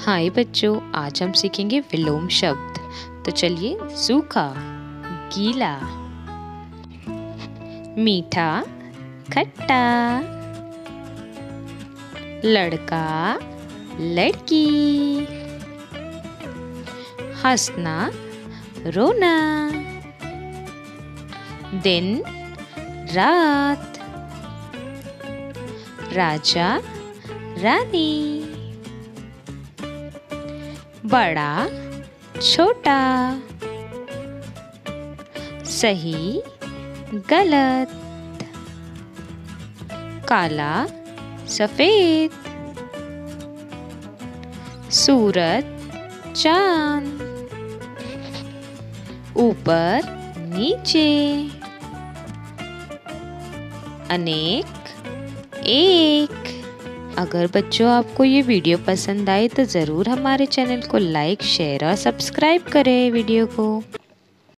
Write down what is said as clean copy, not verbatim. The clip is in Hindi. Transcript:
हाय बच्चों, आज हम सीखेंगे विलोम शब्द। तो चलिए, सूखा, गीला, मीठा, खट्टा, लड़का, लड़की, हंसना, रोना, दिन, रात, राजा, रानी, बड़ा, छोटा, सही, गलत, काला, सफेद, सूरज, चांद, ऊपर, नीचे, अनेक, एक। अगर बच्चों आपको ये वीडियो पसंद आए तो ज़रूर हमारे चैनल को लाइक, शेयर और सब्सक्राइब करें वीडियो को।